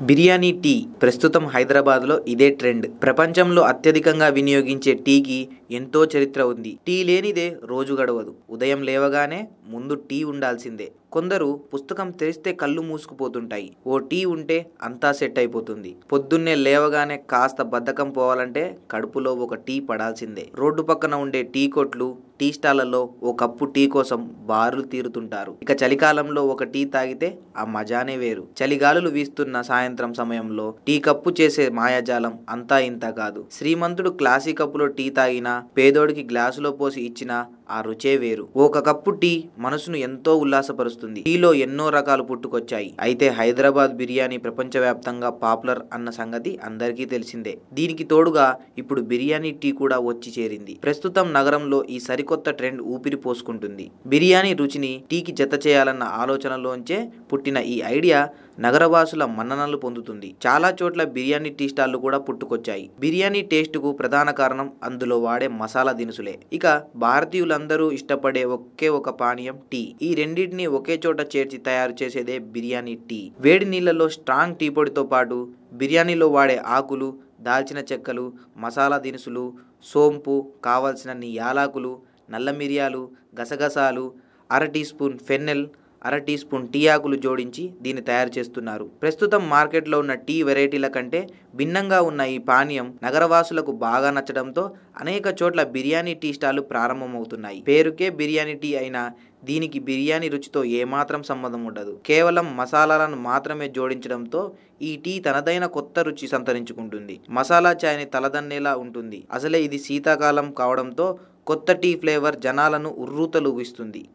Biryani tea ప్రస్తుతం హైదరాబాద్లో ఇదే ట్రెండ్. ప్రపంచంలో అత్యధికంగా వినియోగించే టీకి ఎంతో చరిత్ర ఉంది. టీ లేనిదే రోజు గడవదు. ఉదయం లేవగానే ముందు టీ ఉండాల్సిందే. కొందరు పుస్తకం తెరిస్తే కళ్ళు మూసుకుపోతుంటాయి. ఓ టీ ఉంటే అంతా సెట్ అయిపోతుంది. పొద్దున్నే లేవగానే కాస్త బద్ధకం పోవాలంటే కడుపులో ఒక టీ పడాల్సిందే. రోడ్డు పక్కన ఉండే టీ కొట్లు, టీ స్టాళ్లలో ఓ కప్పు టీ కోసం బారులు తీరుతుంటారు. ఇక చలికాలంలో ఒక టీ తాగితే ఆ మజానే వేరు. చలిగాలులు వీస్తున్న సాయంత్రం సమయంలో టీ కప్పు చేసే మాయాజాలం అంతా ఇంతా కాదు. శ్రీమంతుడు క్లాసీ కప్పులో టీ తాగినా, పేదోడికి గ్లాసులో పోసి ఇచ్చినా ఆ రుచే వేరు. ఒక కప్పు టీ మనసును ఎంతో ఉల్లాసపరుస్తుంది. టీలో ఎన్నో రకాలు పుట్టుకొచ్చాయి. అయితే హైదరాబాద్ బిర్యానీ ప్రపంచవ్యాప్తంగా పాపులర్ అన్న సంగతి అందరికీ తెలిసిందే. దీనికి తోడుగా ఇప్పుడు బిర్యానీ టీ కూడా వచ్చి చేరింది. ప్రస్తుతం నగరంలో ఈ సరికొత్త ట్రెండ్ ఊపిరి పోసుకుంటుంది. బిర్యానీ రుచిని టీకి జత చేయాలన్న ఆలోచనలోంచే పుట్టిన ఈ ఐడియా నగరవాసుల మన్ననలు పొందుతుంది. చాలా చోట్ల బిర్యానీ టీ స్టాళ్లు కూడా పుట్టుకొచ్చాయి. బిర్యానీ టేస్టుకు ప్రధాన కారణం అందులో వాడే మసాలా దినుసులే. ఇక భారతీయులందరూ ఇష్టపడే ఒకే ఒక పానీయం టీ. ఈ రెండింటిని ఒకే చోట చేర్చి తయారు చేసేదే బిర్యానీ టీ. వేడి నీళ్లలో స్ట్రాంగ్ టీ పొడితో పాటు బిర్యానీలో వాడే ఆకులు, దాల్చిన చెక్కలు, మసాలా దినుసులు, సోంపు, కావలసినన్ని యాలకులు, నల్ల మిరియాలు, గసగసాలు, అర టీ స్పూన్ ఫెన్నెల్, అర టీ స్పూన్ టీ ఆకులు జోడించి దీన్ని తయారు చేస్తున్నారు. ప్రస్తుతం మార్కెట్లో ఉన్న టీ వెరైటీల కంటే భిన్నంగా ఉన్న ఈ పానీయం నగరవాసులకు బాగా నచ్చడంతో అనేక చోట్ల బిర్యానీ టీ స్టాళ్లు ప్రారంభమవుతున్నాయి. పేరుకే బిర్యానీ టీ అయినా దీనికి బిర్యానీ రుచితో ఏమాత్రం సంబంధం ఉండదు. కేవలం మసాలాలను మాత్రమే జోడించడంతో ఈ టీ తనదైన కొత్త రుచి సంతరించుకుంటుంది. మసాలా ఛాయ్ని తలదన్నేలా ఉంటుంది. అసలే ఇది శీతాకాలం కావడంతో కొత్త టీ ఫ్లేవర్ జనాలను ఉర్రూతలూగిస్తుంది.